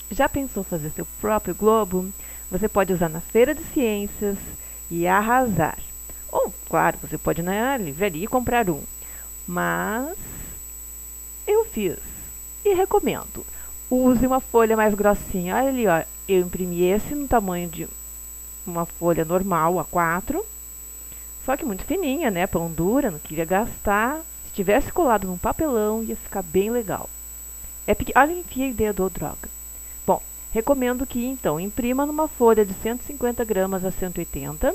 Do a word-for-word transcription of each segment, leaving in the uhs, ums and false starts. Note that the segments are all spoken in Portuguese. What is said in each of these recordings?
Já pensou fazer seu próprio globo? Você pode usar na feira de ciências e arrasar. Ou, claro, você pode ir na livraria e comprar um. Mas eu fiz e recomendo. Use uma folha mais grossinha. Olha ali, ó. Eu imprimi esse no tamanho de uma folha normal, A quatro. Só que muito fininha, né? Pão dura, não queria gastar. Se tivesse colado num papelão, ia ficar bem legal. É pequ... Olha, enfia a ideia do droga. Bom, recomendo que, então, imprima numa folha de cento e cinquenta gramas a cento e oitenta.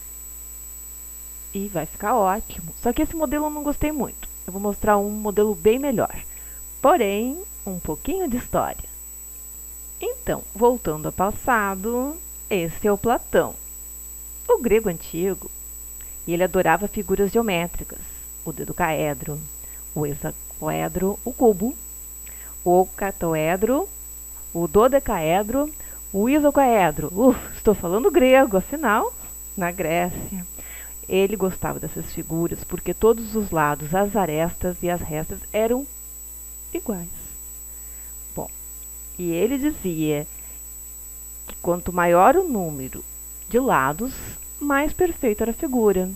E vai ficar ótimo. Só que esse modelo eu não gostei muito. Eu vou mostrar um modelo bem melhor. Porém, um pouquinho de história. Então, voltando ao passado, esse é o Platão, o grego antigo. E ele adorava figuras geométricas. O dedocaedro, o hexacoedro, o cubo, o octaedro, o dodecaedro, o isocaedro. Uf, estou falando grego, afinal, na Grécia. Ele gostava dessas figuras porque todos os lados, as arestas e as restas eram iguais. Bom, e ele dizia que quanto maior o número de lados, mais perfeita era a figura.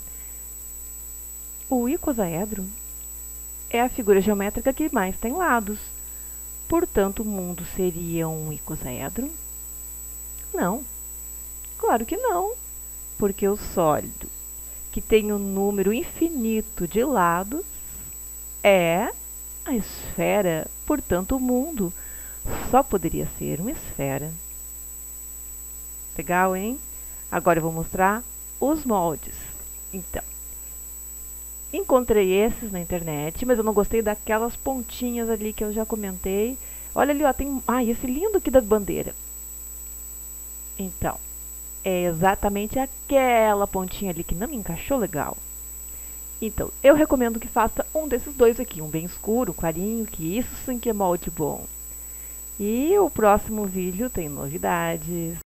O icosaedro é a figura geométrica que mais tem lados. Portanto, o mundo seria um icosaedro? Não. Claro que não, porque o sólido, que tem um número infinito de lados, é a esfera. Portanto, o mundo só poderia ser uma esfera. Legal, hein? Agora eu vou mostrar os moldes. Então, encontrei esses na internet, mas eu não gostei daquelas pontinhas ali que eu já comentei. Olha ali, ó, tem... Ah, esse lindo aqui da bandeira. Então, é exatamente aquela pontinha ali que não me encaixou legal. Então, eu recomendo que faça um desses dois aqui, um bem escuro, clarinho, que isso sim que é molde bom. E o próximo vídeo tem novidades.